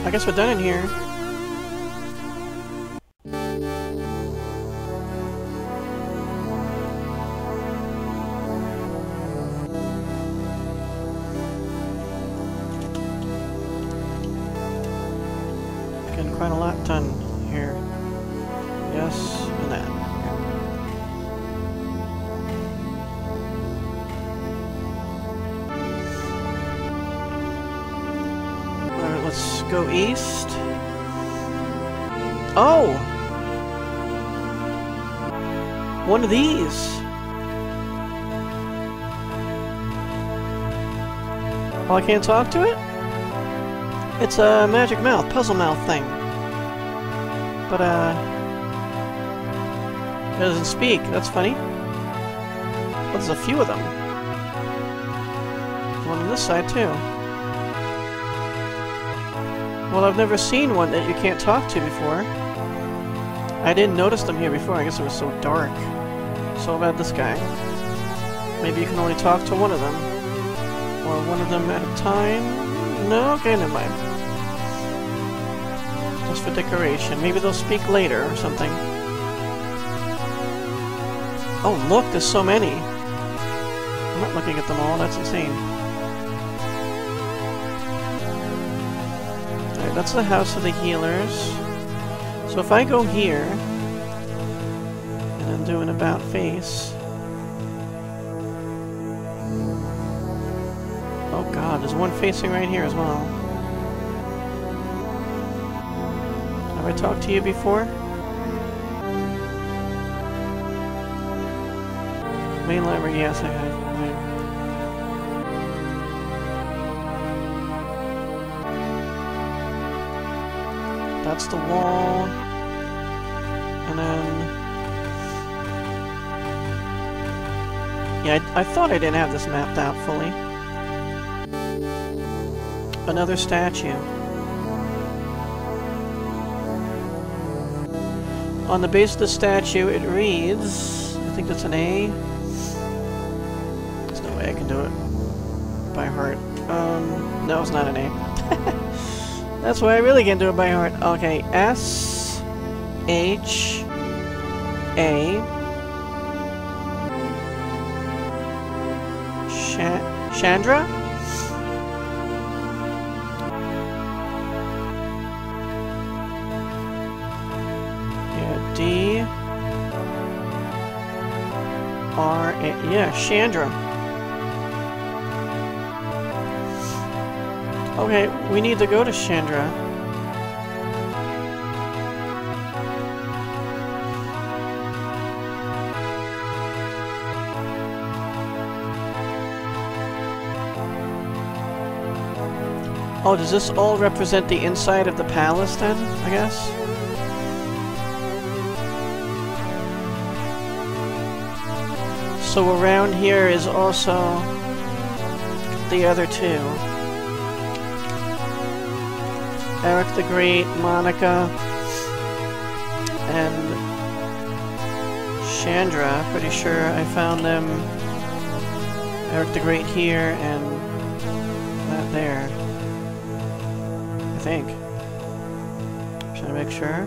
I guess we're done in here. Getting quite a lot done here. Yes, and that. Alright, let's go east. Oh! One of these! Oh, I can't talk to it? It's a magic mouth, puzzle mouth thing. But, it doesn't speak. That's funny. Well, there's a few of them. One on this side, too. Well, I've never seen one that you can't talk to before. I didn't notice them here before. I guess it was so dark. So about this guy. Maybe you can only talk to one of them. Or one of them at a time. No? Okay, never mind. Just for decoration. Maybe they'll speak later or something. Oh, look, there's so many. I'm not looking at them all, that's insane. Alright, that's the house of the healers. So if I go here, and then do an about face. Oh god, there's one facing right here as well. Have I talked to you before? Main library, yes I have. Right. That's the wall. And then... yeah, I thought I didn't have this mapped out fully. Another statue. On the base of the statue it reads... I think that's an A. There's no way I can do it by heart. No, it's not an A. That's why I really can't do it by heart. Okay, S-H-A... Chandra? Yeah, D-R-A... yeah, Chandra. Okay, we need to go to Chandra. Oh, does this all represent the inside of the palace then, I guess? So around here is also the other two. Eric the Great, Monica, and Chandra. Pretty sure I found them. Eric the Great here and that there. I think. Should I make sure?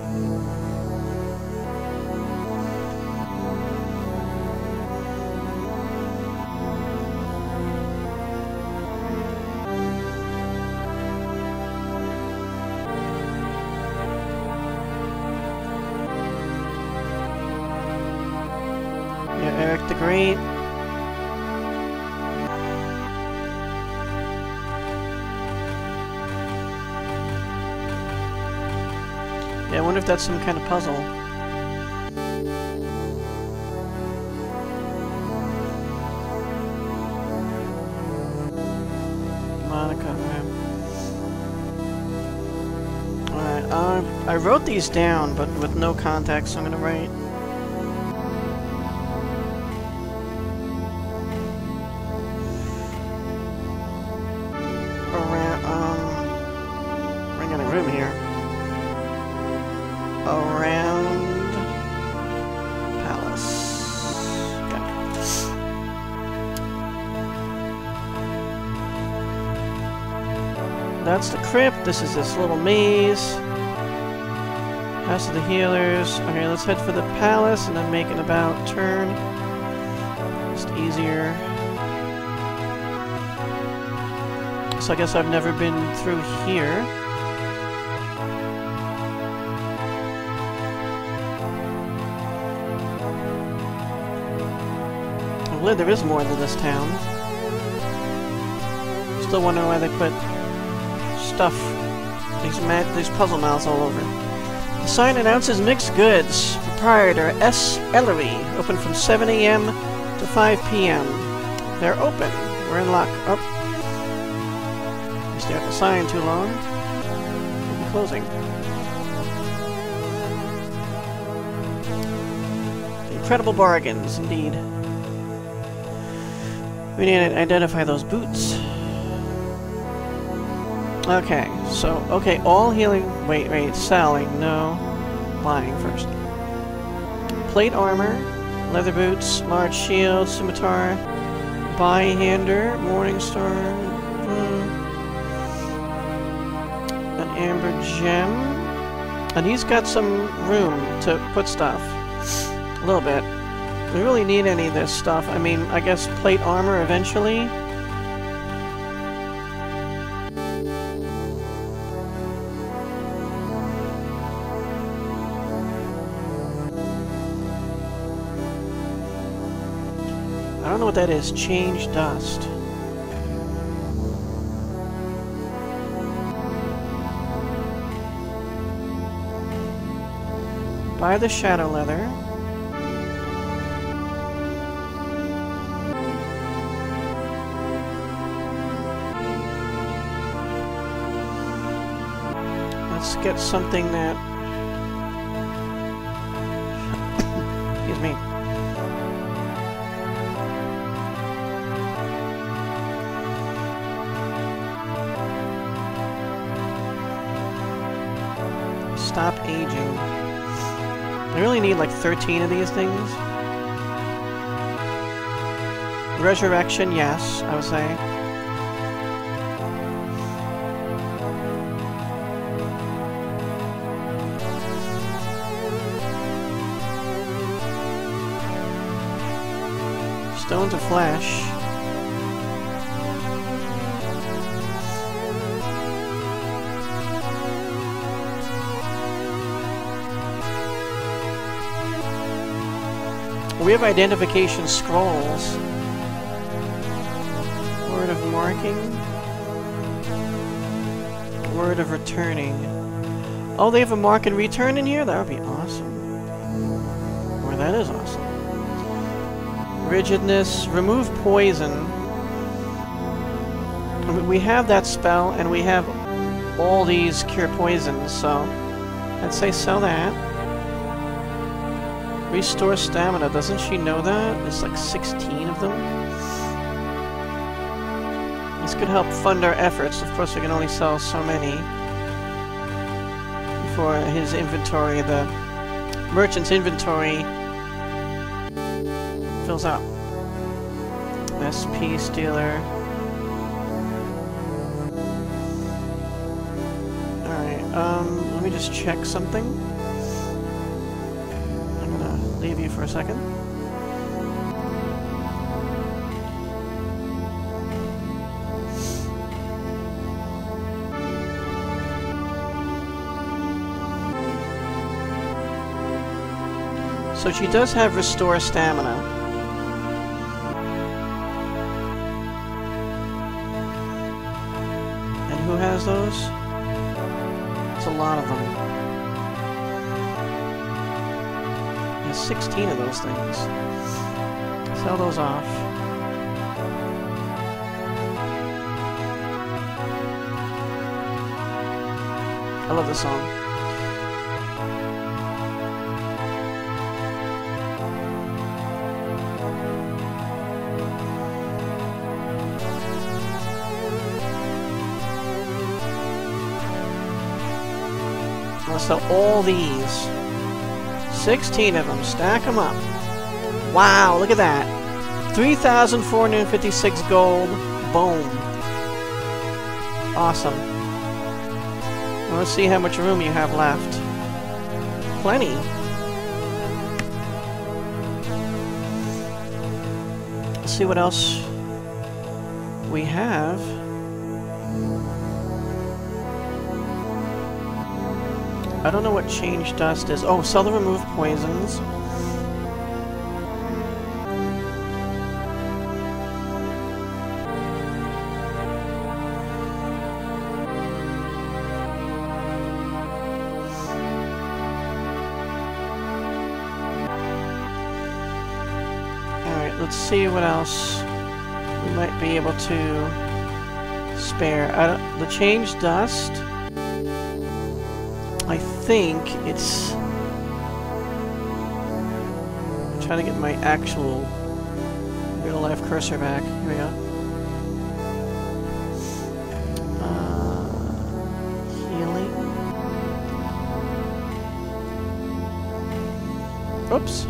Yeah, Eric the Great. Yeah, I wonder if that's some kind of puzzle. Monica, man. Alright, I wrote these down, but with no context, so I'm gonna write... running out of room here. Around palace. Okay. that's the crypt. This is this little maze. House of the Healers. Okay, let's head for the palace and then make an about turn. Just easier. So I guess I've never been through here. Well, there is more to this town. Still wondering why they put stuff, these puzzle mouths all over. The sign announces mixed goods. Proprietor fs-uae, open from 7 AM to 5 PM. They're open. We're in luck. Oh. Stare at the sign too long. We'll be closing. Incredible bargains, indeed. We need to identify those boots. Okay, so, okay, all healing... Wait, selling, no. Buying first. Plate armor, leather boots, large shield, scimitar, by-hander, Morningstar, an amber gem. And he's got some room to put stuff. A little bit. We really need any of this stuff. I mean, I guess plate armor eventually. I don't know what that is. Change dust. Buy the shadow leather. Let's get something that... Excuse me. Stop aging. I really need like 13 of these things. Resurrection, yes, I would say. Stones of Flesh. We have identification scrolls. Word of marking. Word of returning. Oh, they have a mark and return in here? That would be awesome. Or that is awesome. Rigidness. Remove poison. I mean, we have that spell, and we have all these cure poisons, so I'd say sell that. Restore stamina. Doesn't she know that? There's like 16 of them. This could help fund our efforts. Of course, we can only sell so many before his inventory, the merchant's inventory, fills up. SP Stealer. Alright, let me just check something. Leave you for a second. So she does have restore stamina. And who has those? It's a lot of them. 16 of those things. Sell those off. I love this song. I'll sell all these. 16 of them. Stack them up. Wow, look at that. 3,456 gold. Boom. Awesome. Well, let's see how much room you have left. Plenty. Let's see what else we have. I don't know what change dust is. Oh, sell the remove poisons. Let's see what else we might be able to spare. The change dust, I think it's... I'm trying to get my actual real-life cursor back. Here we go. Healing. Oops.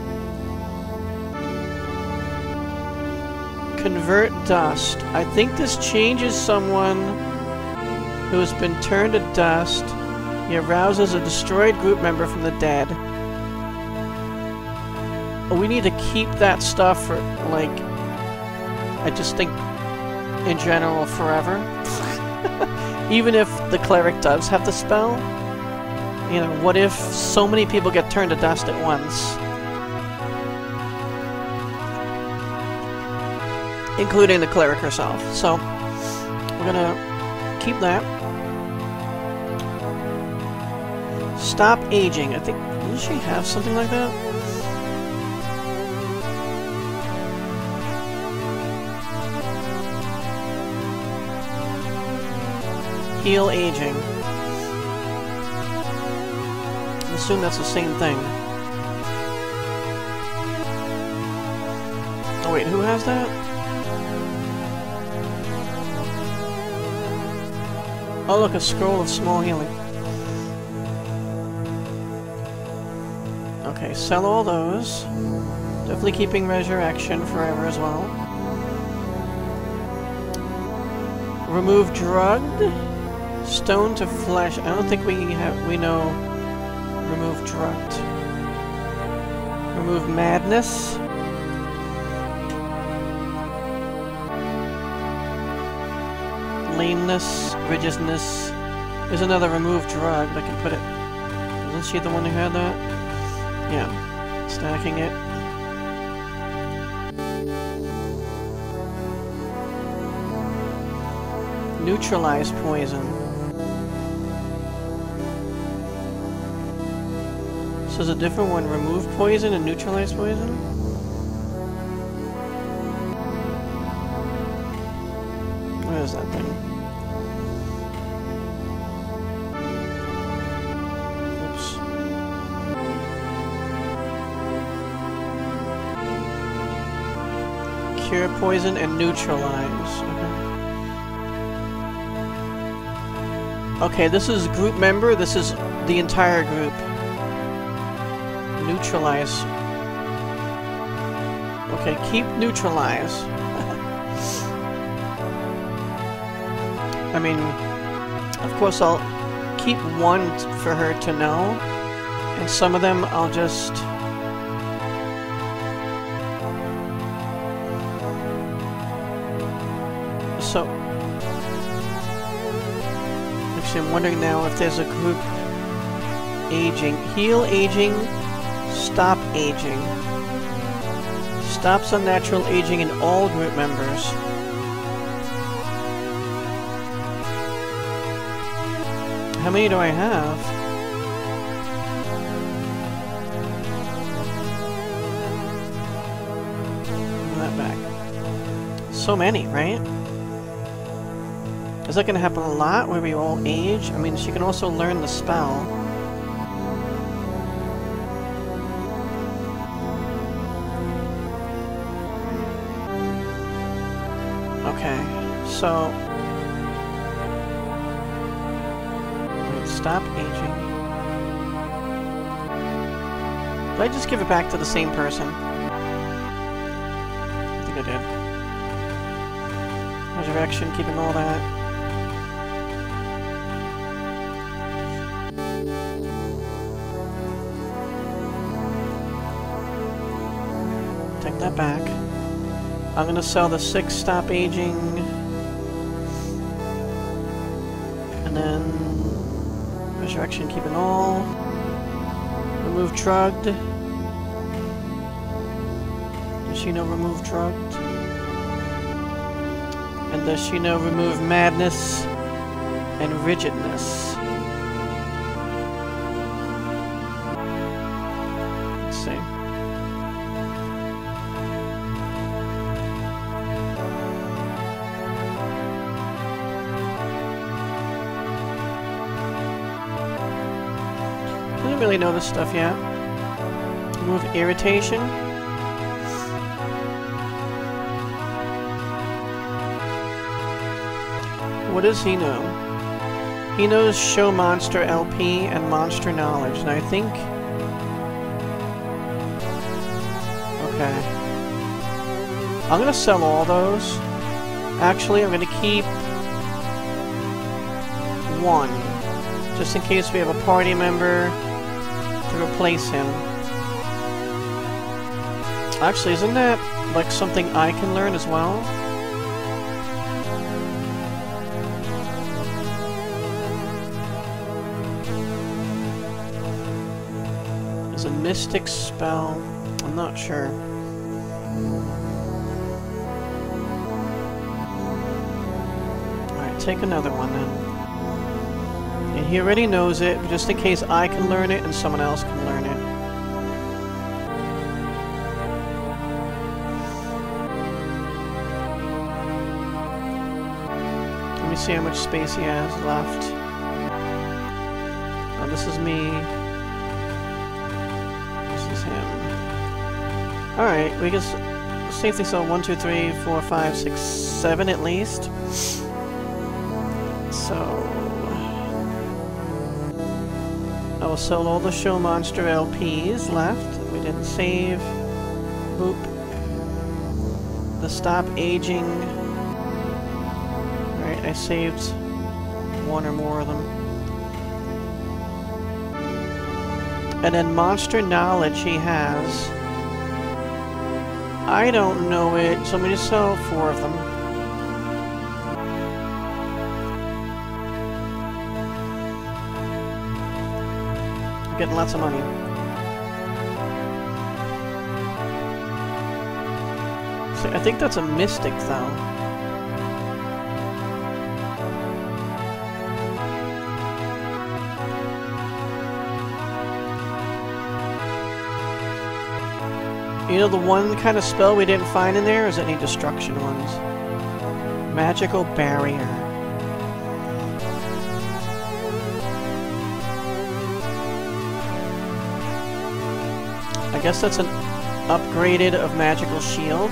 Convert dust. I think this changes someone who has been turned to dust. He arouses a destroyed group member from the dead. We need to keep that stuff for, like, I just think, in general, forever. Even if the cleric does have the spell. You know, what if so many people get turned to dust at once? Including the cleric herself. So, we're gonna keep that. Stop aging. I think, didn't she have something like that? Heal aging. I assume that's the same thing. Oh wait, who has that? Oh look, a scroll of small healing. Okay, sell all those. Definitely keeping resurrection forever as well. Remove drugged. Stone to flesh. I don't think we know. Remove drugged. Remove madness. Lameness, rigidness. There's another remove drug. I can put it. Isn't she the one who had that? Yeah. Stacking it. Neutralize poison. So there's a different one. Remove poison and neutralize poison? What is that thing? Cure poison and neutralize. Okay, this is group member. This is the entire group. Neutralize. Okay, keep neutralize. I mean, of course I'll keep one for her to know, and some of them I'll just... So, actually I'm wondering now if there's a group aging. Heal aging, stop aging. Stops unnatural aging in all group members. How many do I have? Give that back. So many, right? Is that going to happen a lot, where we all age? I mean, she can also learn the spell. Okay, so... Wait, stop aging. Did I just give it back to the same person? I think I did. Resurrection, keeping all that. Take that back. I'm gonna sell the 6 stop aging. And then resurrection, keep it all. Remove drugged. Does she know remove drugged? And does she know remove madness and rigidness? Let's see. Doesn't really know this stuff yet. Remove irritation. What does he know? He knows Show Monster LP and Monster Knowledge, and I think... Okay. I'm gonna sell all those. Actually, I'm gonna keep... 1. Just in case we have a party member to replace him. Actually, isn't that like something I can learn as well? It's a mystic spell. I'm not sure. Alright, take another one then. And he already knows it, but just in case I can learn it and someone else can learn it. Let me see how much space he has left. Oh, this is me. This is him. Alright, we can safely sell 1, 2, 3, 4, 5, 6, 7 at least. So... I will sell all the Show Monster LPs left. We didn't save. Boop. The Stop Aging. Right, I saved 1 or more of them. And then Monster Knowledge he has. I don't know it, so I'm going to sell 4 of them. Getting lots of money. See, I think that's a mystic, though. You know the one kind of spell we didn't find in there? Or is it any destruction ones? Magical Barrier. I guess that's an upgraded of Magical Shield.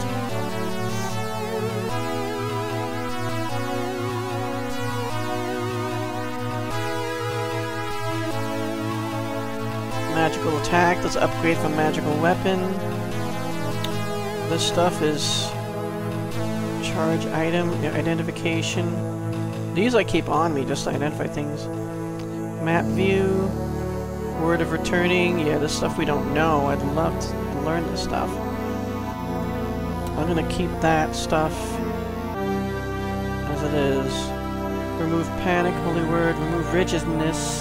Magical Attack, that's an upgrade from Magical Weapon. This stuff is Charge Item, Identification. These I keep on me just to identify things. Map View. Word of Returning, yeah, this stuff we don't know. I'd love to learn this stuff. I'm gonna keep that stuff as it is. Remove Panic, Holy Word, remove Rigidness.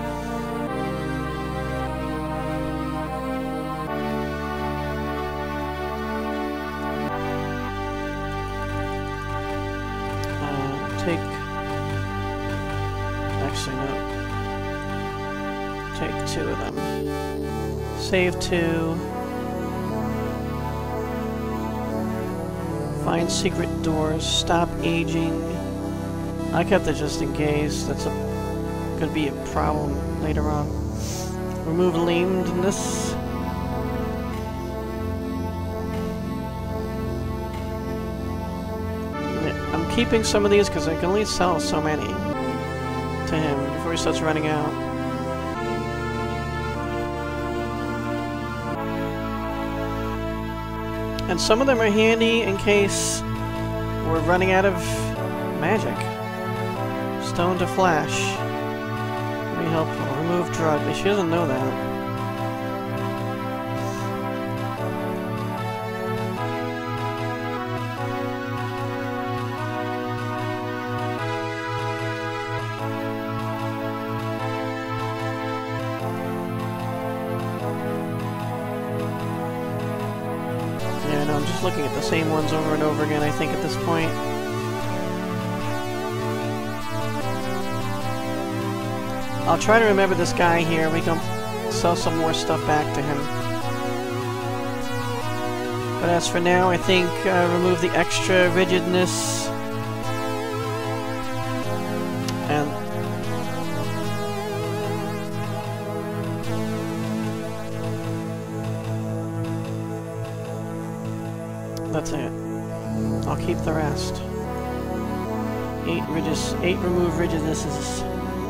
Actually, no. Take 2 of them. Save 2. Find secret doors. Stop aging. I kept it just in case. That's gonna be a problem later on. Remove lamedness. I'm keeping some of these because I can only sell so many to him before he starts running out. And some of them are handy in case we're running out of magic. Stone to Flash. Very helpful. Remove drug. She doesn't know that. I'm just looking at the same ones over and over again, I think, at this point. I'll try to remember this guy here. We can sell some more stuff back to him. But as for now, I think remove the extra rigidness. And that's it. I'll keep the rest. 8 remove rigidnesses.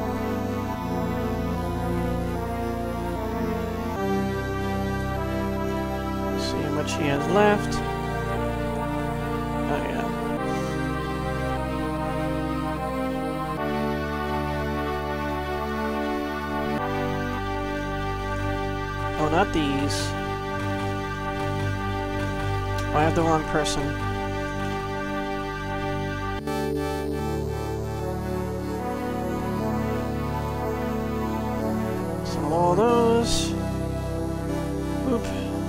She has left. Oh yeah. Oh, not these. Oh, I have the wrong person. Sell all those. Boop.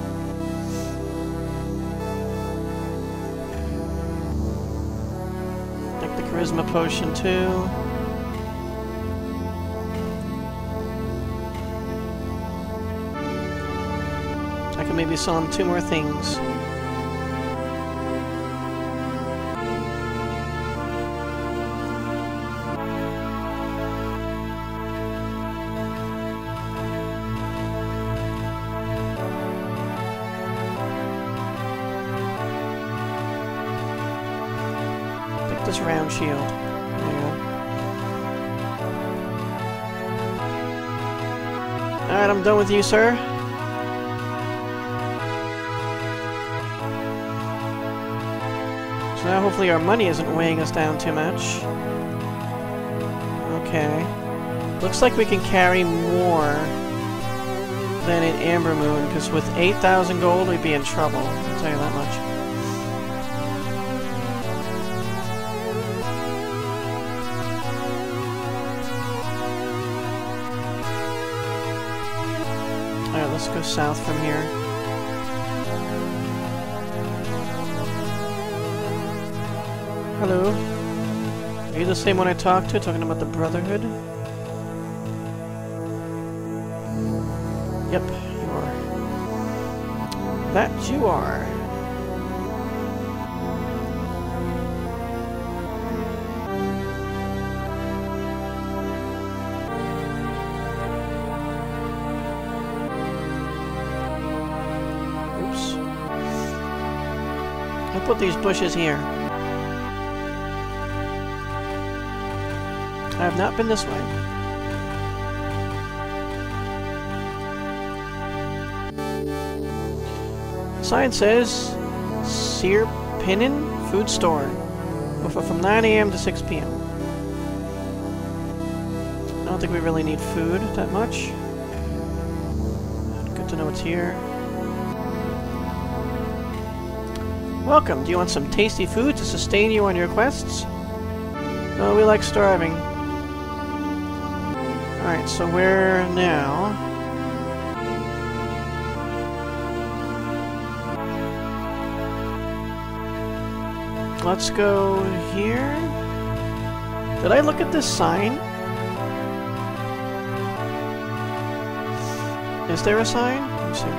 Charisma potion too. I can maybe sell him 2 more things. This round shield. There you go. Alright, I'm done with you, sir. So now hopefully our money isn't weighing us down too much. Okay. Looks like we can carry more than in Ambermoon, because with 8,000 gold we'd be in trouble. I'll tell you that much. Alright, let's go south from here. Hello. Are you the same one I talked to, talking about the Brotherhood? Yep, you are. That you are. I'll put these bushes here. I have not been this way. Sign says Sirpinen Food Store. Open from 9 AM to 6 PM. I don't think we really need food that much. Good to know it's here. Welcome. Do you want some tasty food to sustain you on your quests? No, we like starving. Alright, so where now? Let's go here. Did I look at this sign? Is there a sign? Let me see.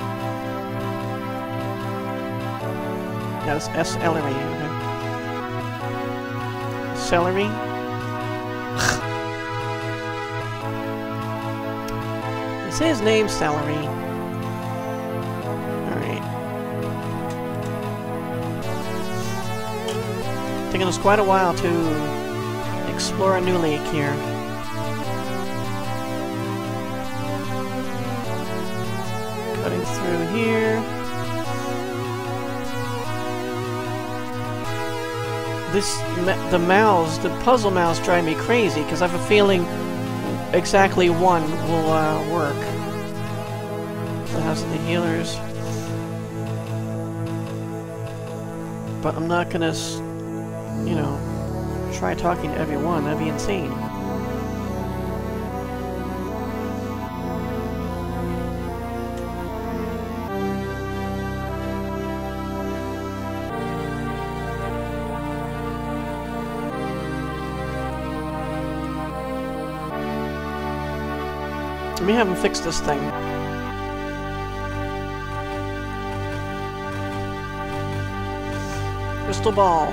Yeah, it's S-Ellery, okay. Celery? It says name Celery. Alright. Taking us quite a while to explore a Newlake here. Cutting through here. The puzzle mouths drive me crazy, because I have a feeling exactly one will work. The House of the Healers. But I'm not gonna, you know, try talking to everyone. That'd be insane. Let me have him fix this thing. Crystal ball.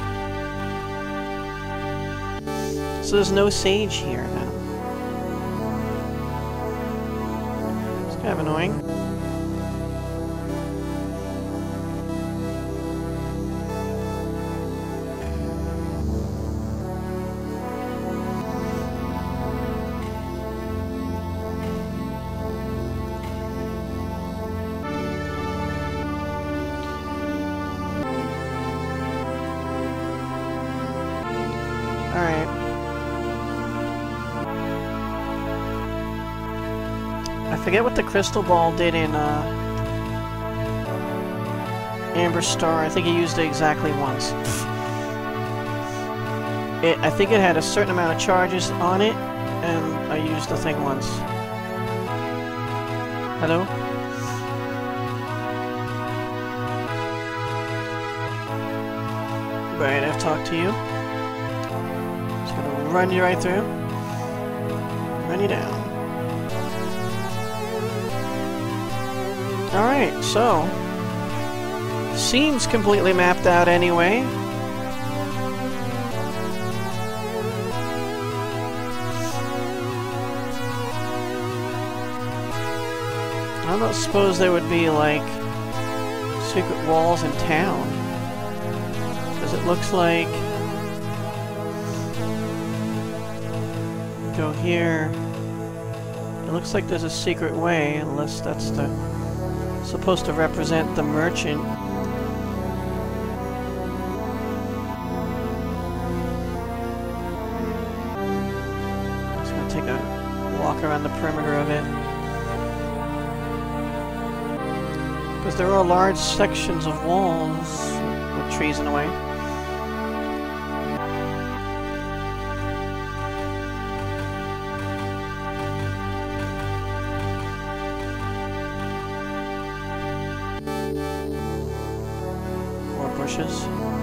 So there's no sage here now. It's kind of annoying. I forget what the crystal ball did in Amber Star. I think he used it exactly once. I think it had a certain amount of charges on it, and I used the thing once. Hello? Right, I've talked to you. Just gonna run you right through. Run you down. Alright, so... seems completely mapped out anyway. I don't suppose there would be, like, secret walls in town. Because it looks like... go here... it looks like there's a secret way, unless that's the... supposed to represent the merchant. I'm just gonna take a walk around the perimeter of it. Because there are large sections of walls with trees in the way. Bushes.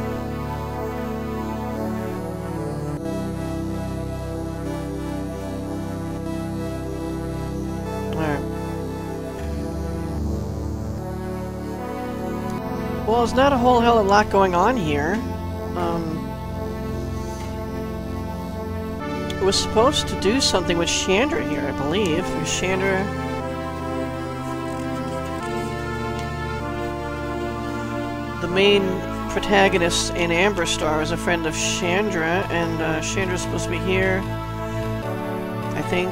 Alright. Well, there's not a whole hell of a lot going on here. It was supposed to do something with Chandra here, I believe. Chandra... the main protagonist in Amber Star is a friend of Chandra, and Chandra's supposed to be here, I think.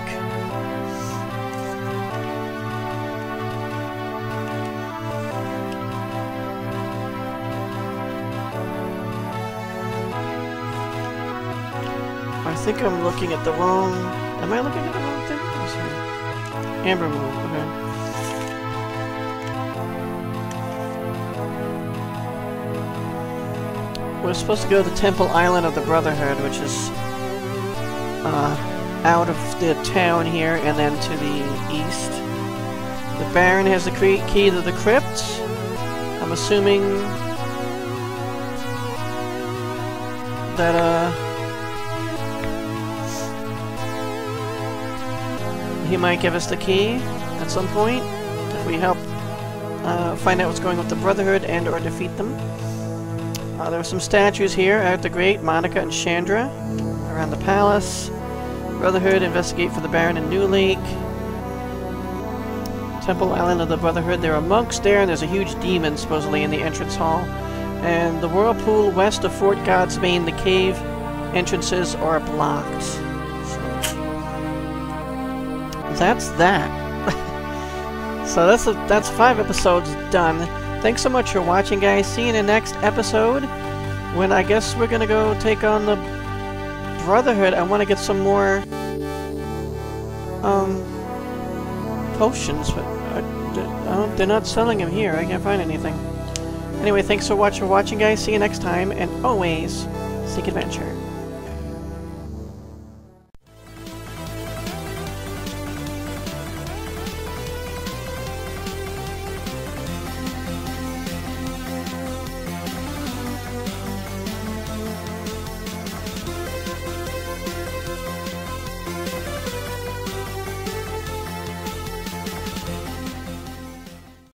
I think I'm looking at the wrong... am I looking at the wrong thing? Ambermoon, okay. We're supposed to go to Temple Island of the Brotherhood, which is out of the town here and then to the east. The Baron has the key to the crypt. I'm assuming that he might give us the key at some point if we help find out what's going on with the Brotherhood and or defeat them. There are some statues here at the Great, Monica and Chandra, around the palace. Brotherhood, investigate for the Baron in Newlake. Temple Island of the Brotherhood, there are monks there, and there's a huge demon, supposedly, in the entrance hall. And the whirlpool west of Fort Godsbane, the cave entrances are blocked. So, that's that. So that's 5 episodes done. Thanks so much for watching, guys. See you in the next episode, when I guess we're gonna go take on the Brotherhood. I want to get some more potions, but they're not selling them here. I can't find anything. Anyway, thanks so much for watching, guys. See you next time, and always seek adventure.